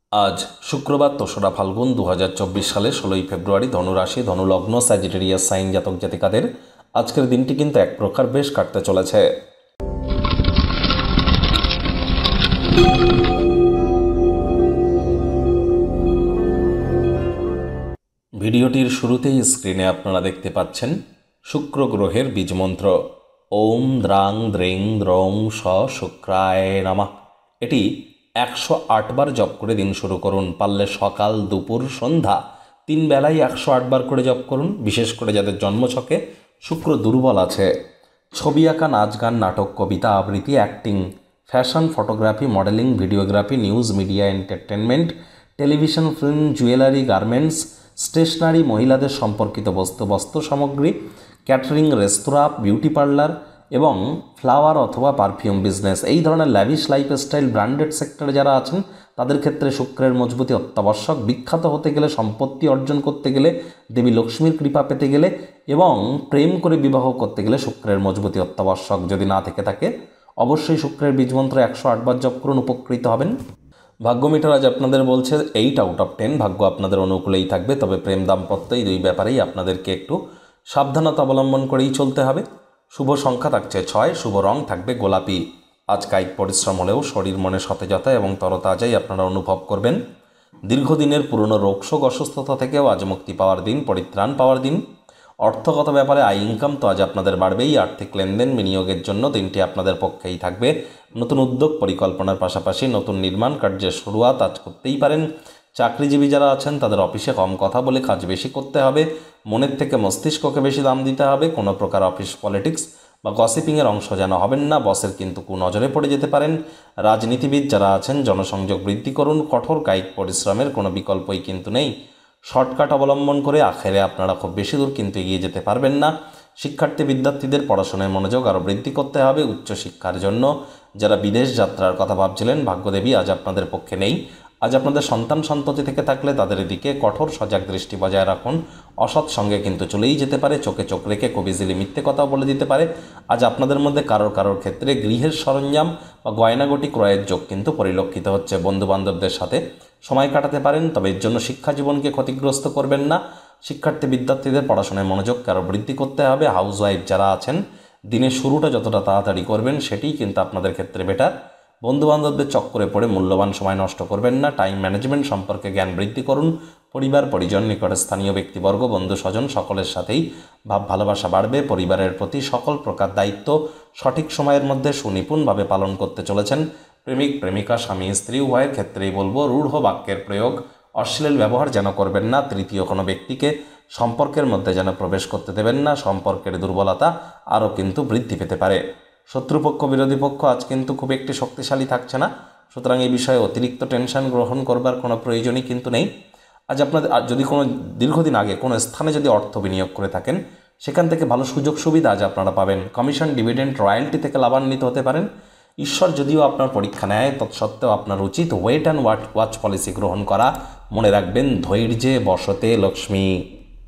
আজ শুক্রবার ৩রা ফাল্গুন ২০২৪ সালে ১৬ই ফেব্রুয়ারি ধনুরাশি ধনুলগ্ন স্যাজিটেরিয়াস সাইন জাতক জাতিকাদের আজকের দিনটি কিন্তু এক প্রকার বেশ কাটতে চলেছে। ভিডিওটির শুরুতেই স্ক্রিনে আপনারা দেখতে পাচ্ছেন শুক্র গ্রহের বীজমন্ত্র ওম দ্রাং দ্রেং দ্রং স শুক্রায় নমঃ। এটি ১০৮ বার জপ করে দিন শুরু করুন। পারলে সকাল, দুপুর, সন্ধ্যা ৩ বেলায় ১০৮ বার করে জপ করুন। বিশেষ করে যাদের জন্মছকে শুক্র দুর্বল আছে, ছবি আঁকা, নাচ গান, নাটক, কবিতা আবৃত্তি, acting, fashion, photography, modelling, videography, news media, entertainment, television, film, jewellery, garments, stationery, মহিলাদের সম্পর্কিত বস্ত্র সামগ্রী, ক্যাটারিং, রেস্তোরাঁ, বিউটি পার্লার এবং ফ্লাওয়ার অথবা পারফিউম বিজনেস, এই ধরনের ল্যাভিশ লাইফস্টাইল ব্র্যান্ডেড সেক্টরে যারা আছেন তাদের ক্ষেত্রে শুক্রের মজবুতি অত্যাবশ্যক। বিখ্যাত হতে গেলে, সম্পত্তি অর্জন করতে গেলে, দেবী লক্ষ্মীর কৃপা পেতে গেলে এবং প্রেম করে বিবাহ করতে গেলে শুক্রের মজবুতি অত্যাবশ্যক। যদি না থেকে থাকে অবশ্যই শুক্রের বীজমন্ত্র ১০৮ বার জপ করুন, উপকৃত হবেন। ভাগ্য মিটার আজ আপনাদের বলছে 8 আউট অফ 10, ভাগ্য আপনাদের অনুকূলেই থাকবে। তবে প্রেম দাম্পত্য এই দুই ব্যাপারেই আপনাদেরকে একটু সাবধানতা অবলম্বন করেই চলতে হবে। শুভ সংখ্যা থাকছে 6, শুভ রং থাকবে গোলাপি। আজ কায়িক পরিশ্রম হলেও শরীর মনে সতেজতা এবং তরতাজাই আপনারা অনুভব করবেন। দীর্ঘদিনের পুরনো রোগশোক অসুস্থতা থেকেও আজ মুক্তি পাওয়ার দিন, পরিত্রাণ পাওয়ার দিন। অর্থগত ব্যাপারে আয় ইনকাম তো আজ আপনাদের বাড়বেই। আর্থিক লেনদেন, বিনিয়োগের জন্য দিনটি আপনাদের পক্ষেই থাকবে। নতুন উদ্যোগ পরিকল্পনার পাশাপাশি নতুন নির্মাণ কার্যের শুরুয়াত আজ করতেই পারেন। চাকরিজীবী যারা আছেন তাদের অফিসে কম কথা বলে কাজ বেশি করতে হবে। মনের থেকে মস্তিষ্ককে বেশি দাম দিতে হবে। কোনো প্রকার অফিস পলিটিক্স বা গসিপিংয়ের অংশ যেন হবেন না। বসের কিন্তু কুনজরে পড়ে যেতে পারেন। রাজনীতিবিদ যারা আছেন জনসংযোগ বৃদ্ধি করুন। কঠোর কায়িক পরিশ্রমের কোনো বিকল্পই কিন্তু নেই। শর্টকাট অবলম্বন করে আখেরে আপনারা খুব বেশি দূর কিন্তু এগিয়ে যেতে পারবেন না। শিক্ষার্থী বিদ্যার্থীদের পড়াশোনায় মনোযোগ আরও বৃদ্ধি করতে হবে। উচ্চশিক্ষার জন্য যারা বিদেশ যাত্রার কথা ভাবছিলেন, ভাগ্যদেবী আজ আপনাদের পক্ষে নেই। আজ আপনাদের সন্তান সন্ততি থেকে থাকলে তাদের দিকে কঠোর সজাগ দৃষ্টি বজায় রাখুন। অসৎ সঙ্গে কিন্তু চলেই যেতে পারে। চোখে চোখ রেখে খুব ইজিলি মিথ্যে কথাও বলে দিতে পারে। আজ আপনাদের মধ্যে কারোর ক্ষেত্রে গৃহের সরঞ্জাম বা গয়নাগটি ক্রয়ের যোগ কিন্তু পরিলক্ষিত হচ্ছে। বন্ধুবান্ধবদের সাথে সময় কাটাতে পারেন, তবে এর জন্য শিক্ষা জীবনকে ক্ষতিগ্রস্ত করবেন না। শিক্ষার্থী বিদ্যার্থীদের পড়াশোনায় মনোযোগকে আরও বৃদ্ধি করতে হবে। হাউসওয়াইফ যারা আছেন দিনের শুরুটা যতটা তাড়াতাড়ি করবেন সেটিই কিন্তু আপনাদের ক্ষেত্রে বেটার। বন্ধুবান্ধবদের চক্করে পড়ে মূল্যবান সময় নষ্ট করবেন না। টাইম ম্যানেজমেন্ট সম্পর্কে জ্ঞান বৃদ্ধি করুন। পরিবার, পরিজন, নিকটে স্থানীয় ব্যক্তিবর্গ, বন্ধু স্বজন সকলের সাথেই ভাব ভালোবাসা বাড়বে। পরিবারের প্রতি সকল প্রকার দায়িত্ব সঠিক সময়ের মধ্যে সুনিপুণভাবে পালন করতে চলেছেন। প্রেমিক প্রেমিকা, স্বামী স্ত্রী উভয়ের ক্ষেত্রেই বলবো রূঢ় বাক্যের প্রয়োগ, অশ্লীল ব্যবহার যেন করবেন না। তৃতীয় কোনো ব্যক্তিকে সম্পর্কের মধ্যে যেন প্রবেশ করতে দেবেন না। সম্পর্কের দুর্বলতা আরও কিন্তু বৃদ্ধি পেতে পারে। শত্রুপক্ষ, বিরোধী পক্ষ আজ কিন্তু খুব একটি শক্তিশালী থাকছে না। সুতরাং এই বিষয়ে অতিরিক্ত টেনশন গ্রহণ করবার কোনো প্রয়োজনই কিন্তু নেই। আজ আপনাদের যদি কোনো দীর্ঘদিন আগে কোনো স্থানে যদি অর্থ বিনিয়োগ করে থাকেন সেখান থেকে ভালো সুযোগ সুবিধা আজ আপনারা পাবেন। কমিশন, ডিভিডেন্ড, রয়্যালটি থেকে লাভান্বিত হতে পারেন। ঈশ্বর যদিও আপনার পরীক্ষা নেয়, তৎসত্ত্বেও আপনার উচিত ওয়েট অ্যান্ড ওয়াচ পলিসি গ্রহণ করা। মনে রাখবেন, ধৈর্যে বসতে লক্ষ্মী।